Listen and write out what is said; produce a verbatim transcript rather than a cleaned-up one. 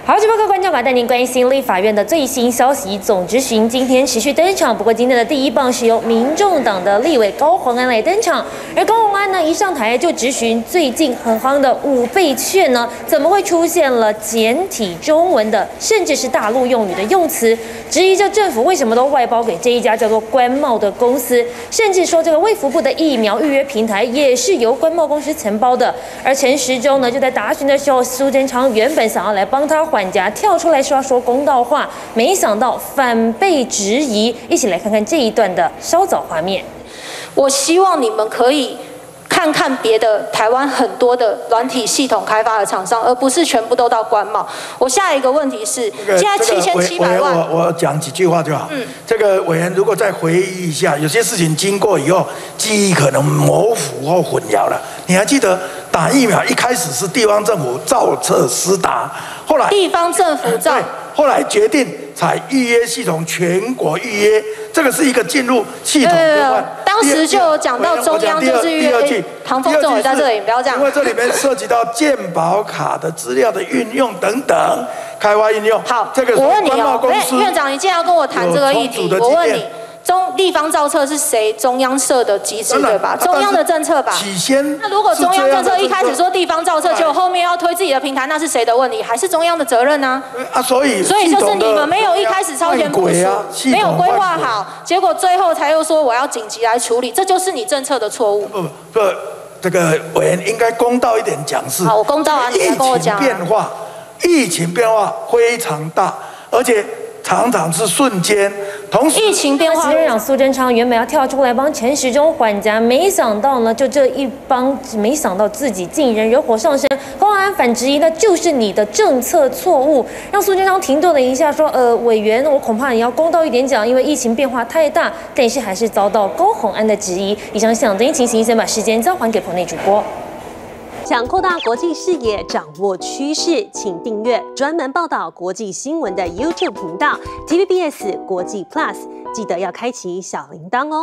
好，直播各观众把带您关心立法院的最新消息。总质询今天持续登场，不过今天的第一棒是由民众党的立委高虹安来登场。而高虹安呢，一上台就质询最近很夯的五倍券呢，怎么会出现了简体中文的，甚至是大陆用语的用词？质疑这政府为什么都外包给这一家叫做关贸的公司，甚至说这个卫福部的疫苗预约平台也是由关贸公司承包的。而陈时中呢，就在答询的时候，苏贞昌原本想要来帮他缓颊，跳出来说要说公道话，没想到反被质疑。一起来看看这一段的稍早画面。 我希望你们可以看看别的台湾很多的软体系统开发的厂商，而不是全部都到关贸。我下一个问题是， 这个、 现在七千七百万， 我我讲几句话就好。嗯，这个委员如果再回忆一下，有些事情经过以后，记忆可能模糊或混淆了。你还记得打疫苗一开始是地方政府造册施打，后来地方政府造， 后来决定采预约系统，全国预约，这个是一个进入系统更换。 当时就有讲到中央就是预约。唐凤政委在这里，不要这样。 因为这里面涉及到健保卡的资料的运用等等，开发应用。 好， 这个我问你哦， 院长，你既然要跟我谈这个议题，我问你。中地方造册是谁？中央设的机制对吧？中央的政策吧。 起先， 那如果中央政策一开始说地方造册，结果后面要推自己的平台，那是谁的问题？还是中央的责任呢？ 啊，所以所以就是你们没有一开始超前部署，没有规划好，结果最后才又说我要紧急来处理，这就是你政策的错误。 不不，这个委员应该公道一点讲是。 好，我公道啊，你来跟我讲。 疫情变化，疫情变化非常大，而且。常常是瞬间，同时疫情变化。 行政长苏贞昌原本要跳出来帮陈时中缓颊，没想到呢，就这一帮，没想到自己竟然惹火上身。高虹安反质疑，那就是你的政策错误，让苏贞昌停顿了一下，说：“呃，委员，我恐怕你要公道一点讲，因为疫情变化太大。”但是还是遭到高虹安的质疑。以上现场的情形，先把时间交还给棚内主播。 想扩大国际视野，掌握趋势，请订阅专门报道国际新闻的 YouTube 频道 T V B S 国际 Plus， 记得要开启小铃铛哦。